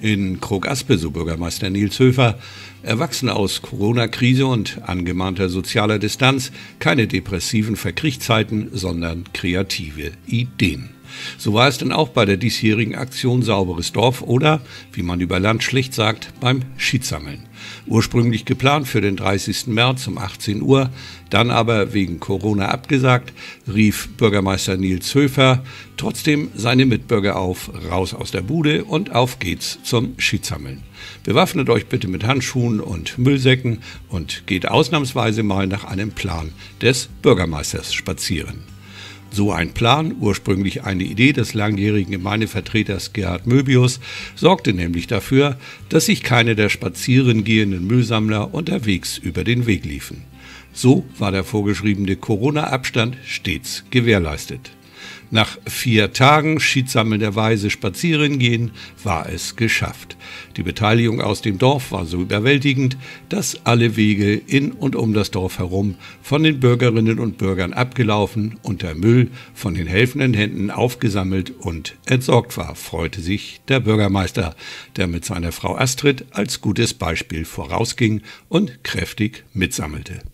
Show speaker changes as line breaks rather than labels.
In Krog-Aspe, so Bürgermeister Nils Höfer, erwachsen aus Corona-Krise und angemahnter sozialer Distanz keine depressiven Verkriechzeiten, sondern kreative Ideen. So war es denn auch bei der diesjährigen Aktion Sauberes Dorf oder, wie man über Land schlicht sagt, beim Schiedsammeln. Ursprünglich geplant für den 30. März um 18 Uhr, dann aber wegen Corona abgesagt, rief Bürgermeister Nils Höfer trotzdem seine Mitbürger auf, raus aus der Bude und auf geht's zum Schiedsammeln. Bewaffnet euch bitte mit Handschuhen und Müllsäcken und geht ausnahmsweise mal nach einem Plan des Bürgermeisters spazieren. So ein Plan, ursprünglich eine Idee des langjährigen Gemeindevertreters Gerhard Möbius, sorgte nämlich dafür, dass sich keine der spazieren gehenden Müllsammler unterwegs über den Weg liefen. So war der vorgeschriebene Corona-Abstand stets gewährleistet. Nach 4 Tagen schiedsammelnderweise spazieren gehen, war es geschafft. Die Beteiligung aus dem Dorf war so überwältigend, dass alle Wege in und um das Dorf herum von den Bürgerinnen und Bürgern abgelaufen und der Müll von den helfenden Händen aufgesammelt und entsorgt war, freute sich der Bürgermeister, der mit seiner Frau Astrid als gutes Beispiel vorausging und kräftig mitsammelte.